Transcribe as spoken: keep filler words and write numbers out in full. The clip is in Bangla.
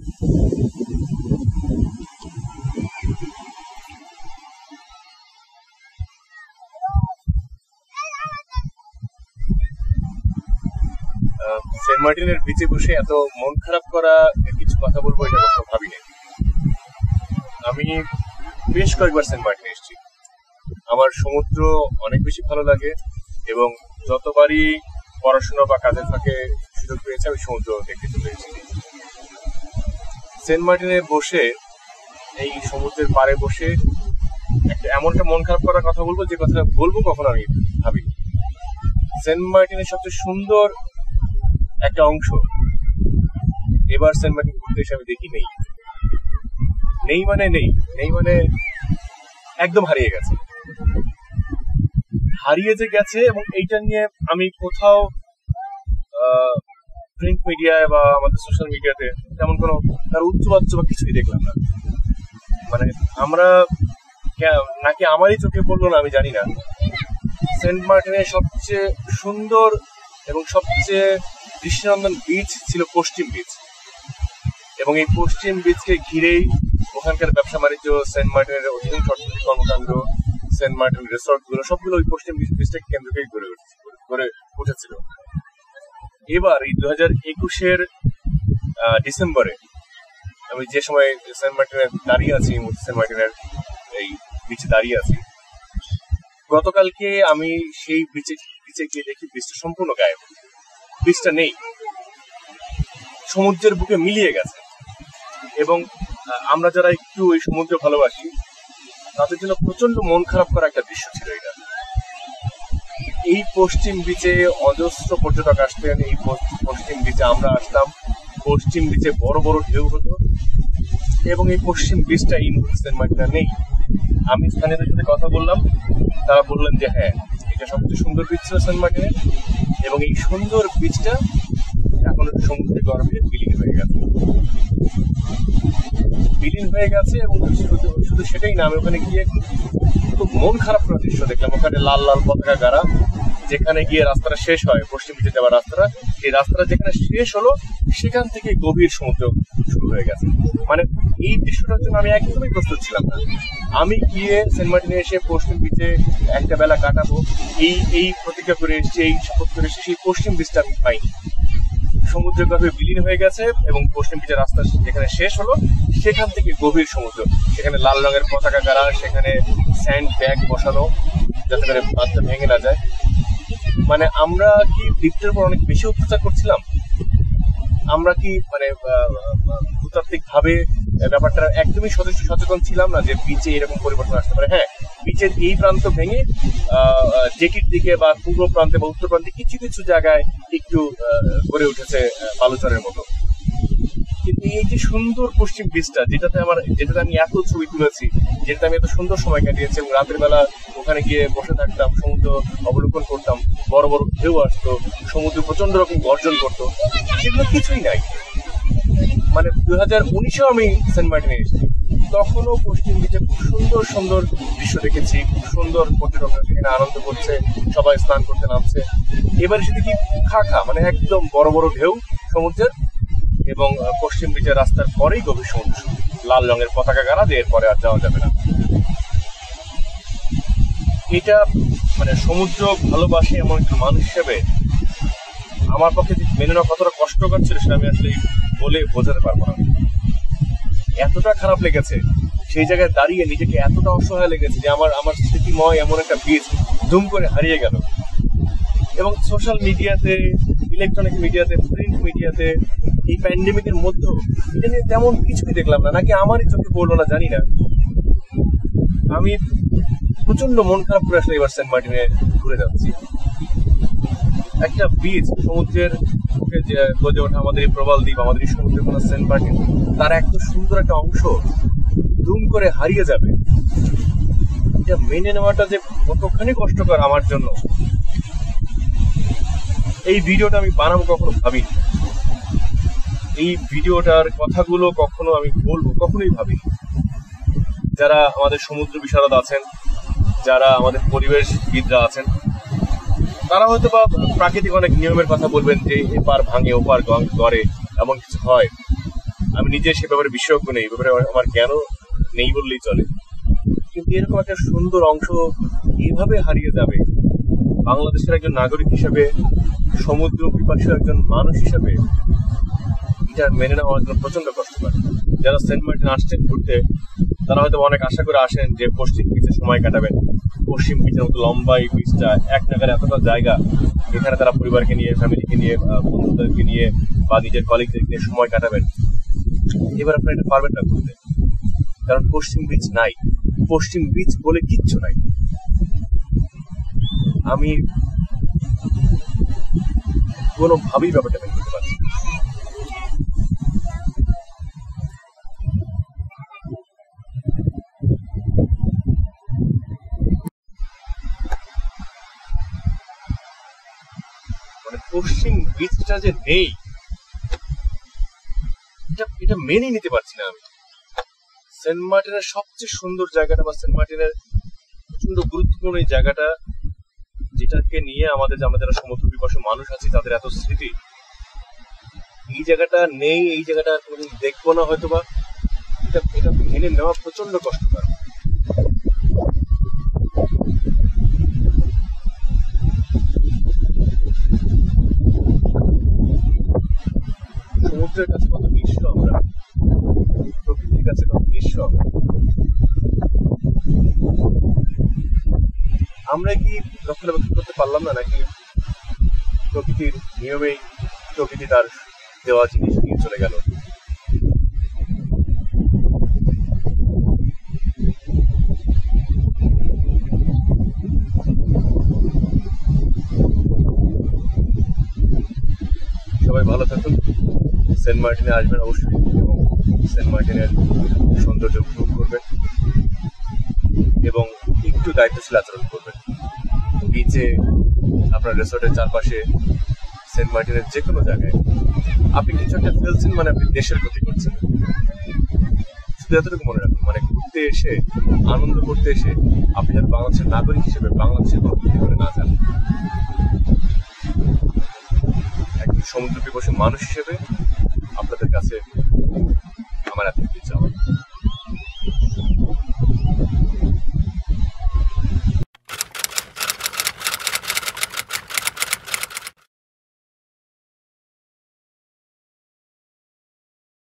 সেন্ট মার্টিনের বিচে বসে এত মন খারাপ করা কিছু কথা বলবো এটা কখনো ভাবিনি। আমি বেশ কয়েকবার সেন্ট মার্টিনে এসেছি। আমার সমুদ্র অনেক বেশি ভালো লাগে এবং যতবারই পড়াশোনা বা কাজের ফাঁকে সুযোগ পেয়েছে আমি সমুদ্র দেখতে চলে এসেছি। সেন্ট মার্টিনে বসে এই সমুদ্রের পাড়ে বসে একটা এমনটা মন খারাপ করার কথা বলবো যে কথাটা বলবো কখনো আমি ভাবিনি। সেন্ট মার্টিনের সবচেয়ে সুন্দর একটা অংশ এবার সেন্ট মার্টিন ঘুরতে এসে আমি দেখি নেই নেই মানে নেই নেই মানে একদম হারিয়ে গেছে হারিয়ে যে গেছে এবং এইটা নিয়ে আমি কোথাও প্রিন্ট মিডিয়ায় বা আমাদের সোশ্যাল মিডিয়াতে তেমন কোনো তার উচ্চবাচ্য বা কিছুই দেখলাম না। মানে আমরা নাকি আমারই চোখে পড়লো না আমি জানি না, সেন্ট মার্টিনের সবচেয়ে সুন্দর এবং সবচেয়ে দৃষ্টিনন্দন বিচ ছিল পশ্চিম বিচ এবং এই পশ্চিম বিচকে ঘিরেই ওখানকার ব্যবসা বাণিজ্য, সেন্ট মার্টিনের অধিকাংশ অর্থনৈতিক কর্মকাণ্ড, সেন্ট মার্টিন রিসোর্ট গুলো সবগুলো ওই পশ্চিম বিচটাকে কেন্দ্র করে গড়ে উঠেছিল। এবার এই দু হাজার একুশের ডিসেম্বরে আমি যে সময় সেন্ট মার্টিনে দাঁড়িয়ে আছি, সেন্ট মার্টিনের এই বিচে দাঁড়িয়ে আছি, গতকালকে আমি সেই বিচে বিচে গিয়ে দেখি বিচটা সম্পূর্ণ গায়েব, বিচটা নেই, সমুদ্রের বুকে মিলিয়ে গেছে। এবং আমরা যারা একটু ওই সমুদ্র ভালোবাসি তাদের জন্য প্রচন্ড মন খারাপ করা একটা দৃশ্য ছিল এটা। এই পশ্চিম বিচে অজস্র পর্যটক আসতেন, এই পশ্চিম বিচে আমরা আসতাম, পশ্চিম বিচে বড় বড় ঢেউ হতো এবং এই পশ্চিম বিচটা এই মুহূর্তে সেন্ট মার্টিনে নেই। আমি স্থানীয়দের সাথে কথা বললাম, তারা বললেন যে হ্যাঁ, এটা সবচেয়ে সুন্দর বিচ ছিল সেন্ট মার্টিনে এবং এই সুন্দর বিচটা এখন সমুদ্রের গর্ভে বিলীন হয়ে গেছে বিলীন হয়ে গেছে এবং শুধু সেটাই না, আমি ওখানে গিয়ে খুব মন খারাপ করার দৃশ্য দেখলাম। ওখানে লাল লাল পতাকা গাড়া, যেখানে গিয়ে রাস্তাটা শেষ হয়, পশ্চিম দিকে যাওয়ার রাস্তাটা, এই রাস্তাটা যেখানে শেষ হলো সেখান থেকে গভীর সমুদ্র শুরু হয়ে গেছে। মানে এই দৃশ্যটার জন্য আমি একদমই প্রস্তুত ছিলাম না। আমি গিয়ে সেন্ট মার্টিনে এসে পশ্চিম বিচে একটা বেলা কাটাবো এই এই প্রতিজ্ঞা করে এসেছি, এই শপথ করে এসেছি, সেই পশ্চিম বিচটা আমি পাইনি। সমুদ্রের গর্ভে বিলীন হয়ে গেছে এবং পশ্চিম বিচের রাস্তা যেখানে শেষ হলো সেখান থেকে গভীর সমুদ্র, সেখানে লাল রঙের পতাকা গাড়া, সেখানে স্যান্ড ব্যাগ বসানো যাতে করে বাঁধটা ভেঙে না যায়। মানে আমরা কি দ্বীপটার উপর অনেক বেশি অত্যাচার করছিলাম? আমরা কি মানে ভূতাত্ত্বিক ভাবে ব্যাপারটা একদমই সচেতন ছিলাম না যে বিচে এরকম পরিবর্তন আসতে পারে? হ্যাঁ, বিচের এই প্রান্ত ভেঙে আহ জেটির দিকে বা পূর্ব প্রান্তে বা উত্তর প্রান্তে কিছু কিছু জায়গায় একটু গড়ে উঠেছে বালুচরের মতো, কিন্তু এই যে সুন্দর পশ্চিম বিচটা যেটাতে আমার যেটাতে আমি এত ছবি তুলেছি, যেটাতে আমি এত সুন্দর সময় কাটিয়েছি এবং রাতের বেলা ওখানে গিয়ে বসে থাকতাম, সমুদ্র অবলোকন করতাম, বড় বড় ঢেউ আসতো, সমুদ্র প্রচন্ড রকম গর্জন করতো, সেগুলো কিছুই নাই। মানে দুই হাজার উনিশেও আমি সেন্ট মার্টিনে এসেছি, তখনও পশ্চিম বিচে খুব সুন্দর সুন্দর দৃশ্য দেখেছি, খুব সুন্দর পর্যটকরা সেখানে আনন্দ করছে, সবাই স্নান করতে নামছে। এবার সেটা কি খা খা মানে একদম বড় বড় ঢেউ সমুদ্রের এবং পশ্চিম বিচের রাস্তার পরেই গভীর সমুদ্র, লাল রঙের পতাকা গাড়া, দিয়ে এরপরে আর যাওয়া যাবে না। এটা মানে সমুদ্র ভালোবাসে এমন একজন মানুষ হিসেবে আমার পক্ষে মেনে নেওয়া কতটা কষ্টকর ছিল সেটা আমি আসলে বলে বোঝাতে পারবো না। এতটা খারাপ লেগেছে, সেই জায়গায় দাঁড়িয়ে নিজেকে এতটা অসহায় লেগেছে যে আমার আমার স্মৃতিময় এমন একটা বীজ ধুম করে হারিয়ে গেল। এবং সোশ্যাল মিডিয়াতে, ইলেকট্রনিক মিডিয়াতে, প্রিন্ট মিডিয়াতে এই প্যান্ডেমিকের মধ্যে এটা নিয়ে তেমন কিছুই দেখলাম না, নাকি আমারই চোখে পড়লো না জানি না। আমি প্রচন্ড মন খারাপ করে আসলে এবার সেন্ট মার্টিনে ঘুরে যাচ্ছি। একটা বীজ, সমুদ্রের বুকে যে গজে ওঠা আমাদের এই প্রবাল দ্বীপ, আমাদের এই সমুদ্রের কোনো সেন্ট মার্টিন, তার এত সুন্দর একটা অংশ ধুম করে হারিয়ে যাবে, এটা মেনে নেওয়াটা যে কতখানি কষ্টকর আমার জন্য। এই ভিডিওটা আমি বানাবো কখনো ভাবিনি, এই ভিডিওটার কথাগুলো কখনো আমি বলবো কখনোই ভাবিনি। যারা আমাদের সমুদ্র বিশারদ আছেন, যারা আমাদের পরিবেশবিদরা আছেন, তারা হয়তো বা প্রাকৃতিক অনেক নিয়মের কথা বলবেন যে এপার ভাঙে ওপার গড়ে, এমন কিছু হয়। আমি নিজে সে ব্যাপারে বিশেষজ্ঞ নেই, ব্যাপারে আমার জ্ঞানও নেই বললেই চলে, কিন্তু এরকম একটা সুন্দর অংশ এভাবে হারিয়ে যাবে। বাংলাদেশের একজন নাগরিক হিসেবে, সমুদ্র পিপাসু একজন মানুষ হিসেবে এটা মেনে নেওয়া আমার জন্য প্রচন্ড কষ্টকর। যারা সেন্ট মার্টিন আসছেন ঘুরতে, তারা হয়তো অনেক আশা করে আসেন যে পশ্চিম বিচে সময় কাটাবেন। পশ্চিম বিচের মতো লম্বা এই বিচটা, এক নাগারে এতটা জায়গা, এখানে তারা পরিবারকে নিয়ে, ফ্যামিলিকে নিয়ে, বন্ধুদেরকে নিয়ে বা নিজের কলিগদেরকে নিয়ে সময় কাটাবেন। এবার আপনারা এটা পারবেন না ঘুরতে, কারণ পশ্চিম বিচ নাই, পশ্চিম বিচ বলে কিচ্ছু নাই। আমি কোনোভাবেই ব্যাপারটা মেনে নিতে পারছি। মানে পশ্চিম বিচটা যে নেই, এটা এটা মেনে নিতে পারছি না আমি। সেন্ট মার্টিনের সবচেয়ে সুন্দর জায়গাটা বা সেন্ট মার্টিনের প্রচন্ড গুরুত্বপূর্ণ এই জায়গাটা, যেটাকে নিয়ে আমাদের আমরা যারা সমুদ্র পিপাসু মানুষ আছি তাদের এত স্মৃতি, এই জায়গাটা নেই, এই জায়গাটা কোনোদিন দেখবো না হয়তো বা, এটা এটা মেনে নেওয়া প্রচন্ড কষ্টকর। সমুদ্রের কাছে কত নিঃস্ব আমরা, প্রকৃতির কাছে কত নিঃস্ব আমরা। কি রক্ষণাবেক্ষণ করতে পারলাম না, নাকি প্রকৃতির নিয়মেই প্রকৃতি তার দেওয়া জিনিস নিয়ে চলে গেল? সবাই ভালো থাকুন, সেন্ট মার্টিনে আসবেন অবশ্যই, এবং সেন্ট মার্টিনের সৌন্দর্য উপভোগ করবেন এবং একটু দায়িত্বশীল আচরণ করবেন। বিচে, আপনার রিসোর্টের চারপাশে, সেন্ট মার্টিনের যে কোনো জায়গায় আপনি কিছু একটা ফেলছেন মানে আপনি দেশের ক্ষতি করছেন। শুধু এতটুকু মনে রাখুন, মানে ঘুরতে এসে, আনন্দ করতে এসে আপনি যেন বাংলাদেশের নাগরিক হিসেবে বাংলাদেশের কোনো ক্ষতি করে না যান। একজন সমুদ্র পিপাসু মানুষ হিসেবে